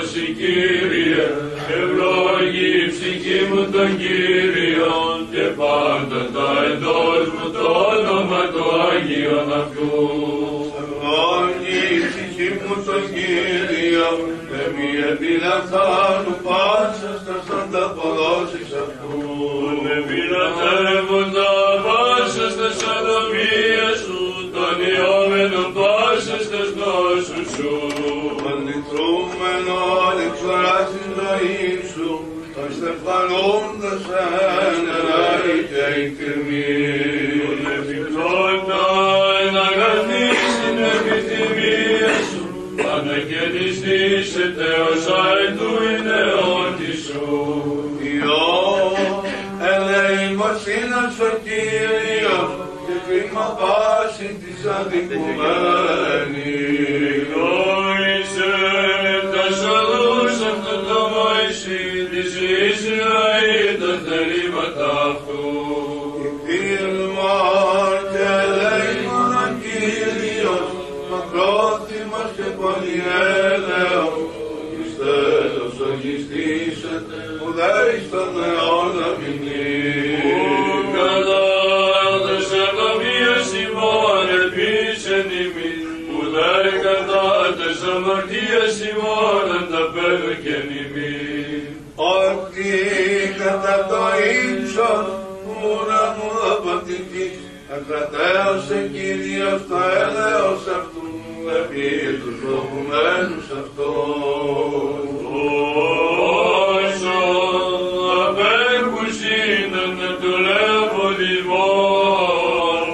δώσει Κύριε, ευλόγη η ψυχή μου τον Κύριο και πάντα τα εντός μου το όνομα το Άγιον αυτού. Ευλόγη η ψυχή μου τον Κύριο και μη επιλαθάνου πάσας τας ανταποδόσεις αυτού. Επιλαθεύοντα πάσας τας αδομίες σου, τον ιόμενο πάσας τας νόσους σου. Αληθρούμενο αλεξοράς της ζωής σου, τον στεφανούντας ενεράη και η τιμή. Επιπλώτα εν αγαθή στην επιθυμία σου, ανακαινιστήσετε ως αετού η νεότη σου. Υιό, ελεήμος είναι ο Κύριος και κρίμα πάση της αδικουμένης. Γνώρισε τας οδούς αυτού το Μωυσή της Ισραήλ τα θερήματα αυτού. Υπήρμον και ελεήμον ο Κύριος, μακρόθυμος και πολυέλεος, εις τέλος ογιστήσετε, ουδέης των αιώνα μηνύει. Κατάδες αδομίας ημών ελπίσεν ημίν, ουδέ κατάδες αμαρτίας ημών ανταπέδωκεν ημίν. Ότι κατά το ύψος ουρανού απαντικής, ακρατέωσε Κύριος το έλεος αυτού, επί τους φοβουμένους αυτών. Όσον απέχους είναι να του λεβοδημόν,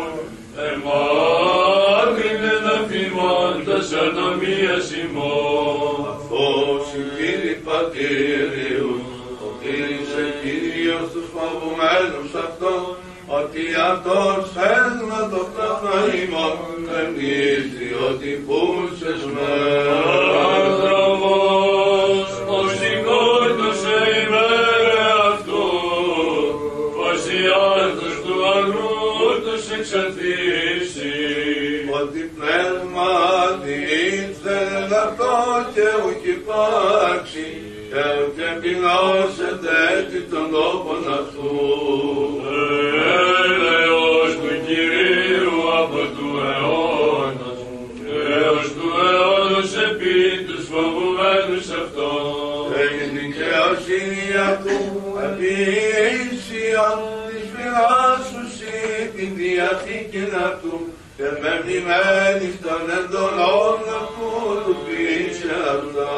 εμάκρυνε να φημών τας αδομίας ημών. Αυτός η Κύριε Πατήριους, οτήρησε Κύριος τους φοβουμένους αυτών, ότι αυτός θέλει το πνεύμα ημών, εμνίζει ότι πούσες με. Άνθρωπος, ως σηκώτωσε ημέρε αυτού, ως η άρθος του αγρού τους εξαθήσει. Ότι πνεύμα διήθελε αυτό και ουκ υπάρξει, και ουκ επιλώσετε έτη των τόπων αυτού. Έλεος του Κυρίου από του αιώνας, έως του αιώνος επί τους φοβουμένους αυτών. Έχει δικαιοσύνη αυτού, επί ίσιον της φυλάς σου σύ την διαθήκη αυτού, και με μνημένης των εντολών αυτού του ποιήσε αυτά.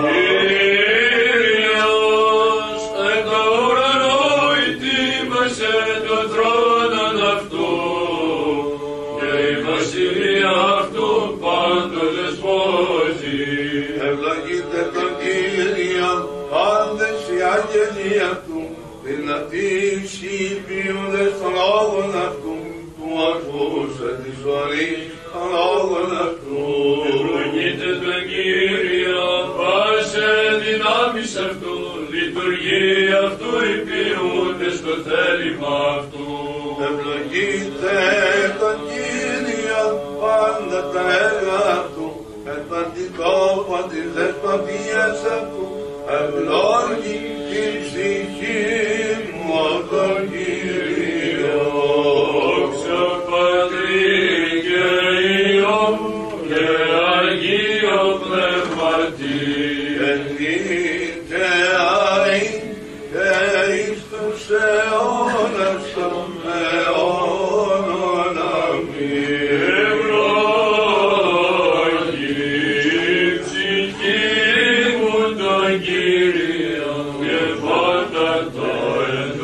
Κύριος εν το ουρανό ητήμασε τον θρόνον αυτού, και η βασιλεία αυτού πάντως δεσπόζει. Ευλογείτε τον Κύριο, πάντες οι άγγελοι αυτού, δυνατοί συμπιούντες των λόγων αυτού, που ακούσε της ζωής των λόγων αυτού. Ευλογείτε τον Κύριο, πάσε δυνάμεις αυτού, λειτουργία αυτού υπηρούνται στο θέλημα αυτού. Ευλογείτε τον Κύριο, πάντα τα έργα αυτού, επαντικόπον της δεσποτείας αυτού, ευλόγη η ψυχή μου τον Κύριο. Δόξα Πατρί και Υιό και Αγίο Πνεύματι. Και αεί και εις τους αιώνας των αιώνων. Αμήν. Ευλόγη η ψυχή μου τον Κύριο και πάντα το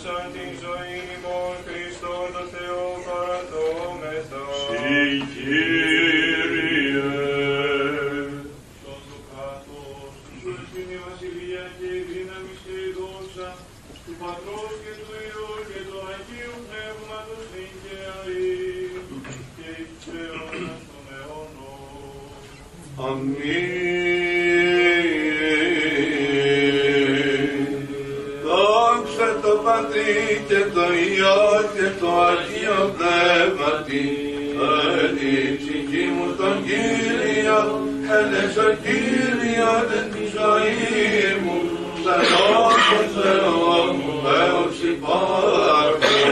σαν την ζωή ημών Χριστό το Θεό παραδόμεθα. Συ Κύριε. Στον το κράτος, σου ευθύνη η βασιλεία και η δύναμη και η δόξα του Πατρός και του Υιού και του Αγίου Πνεύματος νυν και αεί και εις αιώνας των αιώνων. Αμήν. Δόξα το Πατρί και το Υιό και το Αγίο Πνεύματι, εν τη ψυχή μου τον Κύριο, έλεξα Κύριον εν τη ζωή μου, σαν όπως Θεό μου Θεός υπάρχω.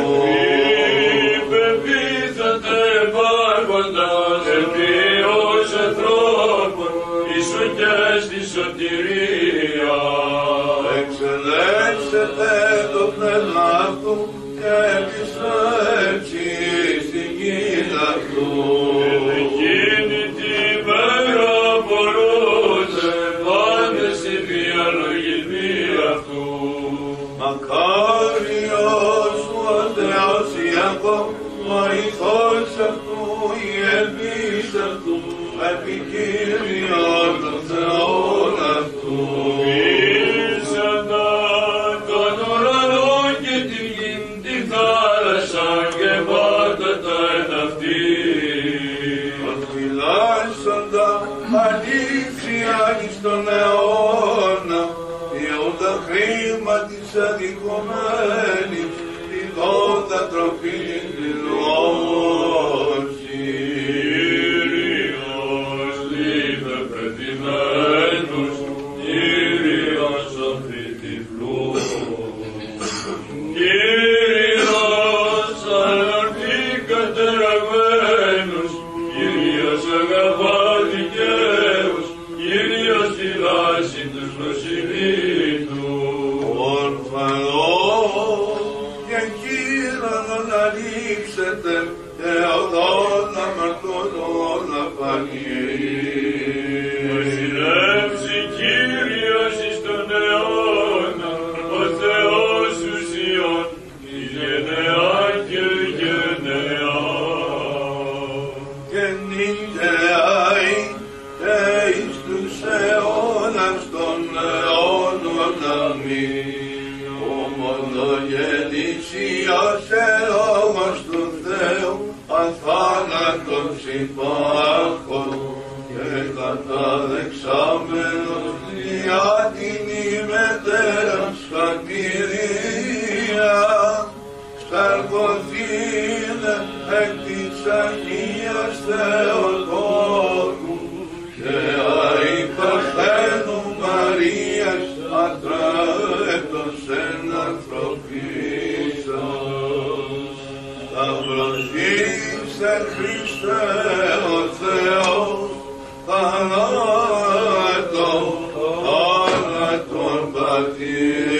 Υπεπίθατε υπάρχοντας επί ως ανθρώπων, Ιησού και στη σωτηρία. Εξελέξετε το πνεύμα αυτού και επιστρέψει στην γη αυτού. Εκείνη τη μέρα μπορούσε πάντες οι διαλογισμοί αυτού. Μακάριος ο Θεός Ιακώβ, βοηθός αυτού, η ελπίς αυτού, επί Κύριον των Θεών αυτού. Ήσαντα τον ουρανό και την γη, τη θάλασσα και πάντα τα εν αυτή. Οφειλάσσοντα αλήθεια εις τον αιώνα, διόντα χρήμα της αδικομένης, τη δόντα τροφή δηλώσει. Κύριος λίβε πετυμένους, Κύριος αμφιτυφλούς. Κύριος αναρτή κατεραγμένους, Κύριος αγαπά δικαίους, Κύριος φυλάσσει τους νοσηλήτους. Ορφανός και κύρανον ανοίξετε και οδόν αμαρτωλών να φανεί. Βασιλεύσει Κύριος εις τον αιώνα, ο Θεός ουσιών, η γενεά και γενεά. Και νυντεάει και εις τους αιώνας των αιώνων αμήν. Ο μονογενής Υιός Λόγος του Θεού, αθάνατος υπάρχων και καταδεξάμενος διά την ημετέραν σωτηρία, σταρκωθήνε εκ της Αγίας Θεοτόκου και αη Παρθένου Μαρίας ατρέπτος εν ανθρωπίσας. Σταυρωθήστε Χριστέ ο Θεός, θανάτων πατήρ.